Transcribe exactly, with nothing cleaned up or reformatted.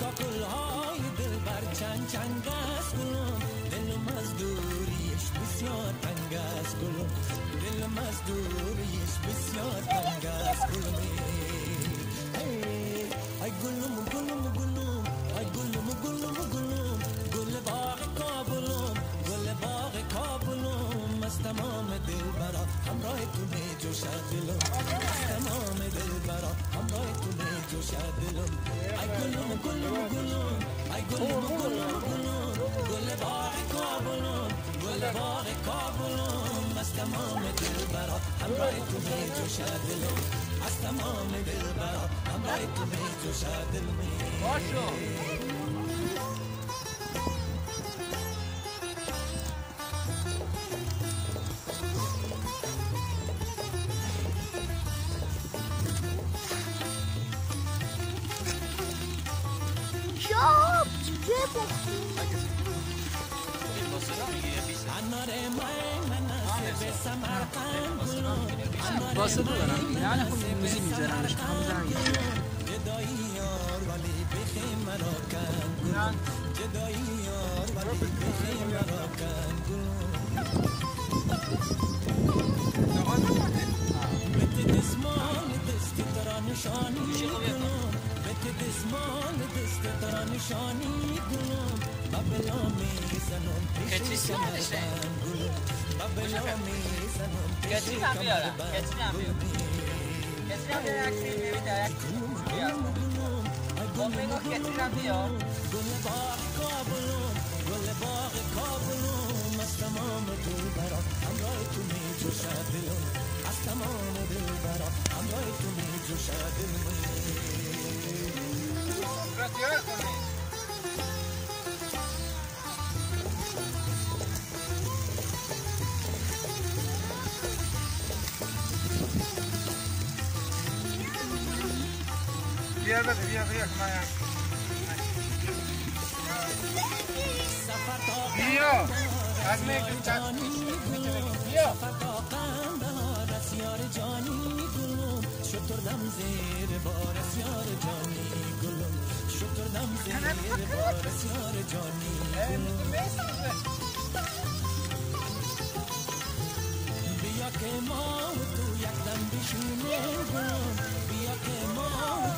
گلهای دلبر چند چند است گلم، دلم از دوریش بسیار تنگ است گلم، دلم از دوریش بسیار تنگ است گلم. ای گلم گلم گلم، ای گلم گلم گلم، گل باغ کابلم، گل باغ کابلم، از تمام دلبرا همراه تو می جوشد دلم، از تمام دلبرا همراه تو می جوشد دلم. ای گلم گلم گلم، ای گلم گلم گلم، گل باغ کابلم، گل باغ کابلم، از تمام دلبرا همراه تو می جوشد دلم، از تمام دلبرا همراه تو می جوشد دلم. واسه دارم یعنی خب موزیک میذارمش همون زنگ جدایی یار ولی بخی مرا کن گلم، جدایی یار ولی بخی مرا کن گلم. بت دسمان دست ترا نشانی گلم، بت دسمان دست ترا نشانی گلم، ببلا میزنم پیش کمر بند گلم، ببلا میزنم پیش کمر بند گلم. کسی هم بیاره عکسی نمیده بیا با بگو کسی هم بیا گل باغ کابلم، گل باغ کابلم، از تمام دلبرا همراه تو می جوشد دلم، از تمام دلبرا همراه تو می جوشد دلم. راسیار کنید بیا بده بیا بیا مایا بیا از میگم چت بیا رسیار جانی گلم، شتردم زیر بار رسیار جانی گلم، شتردم زیر بار رسیار جانی گلم. بیا که ما و تو یک دم بشینیم گلم، بیا که ما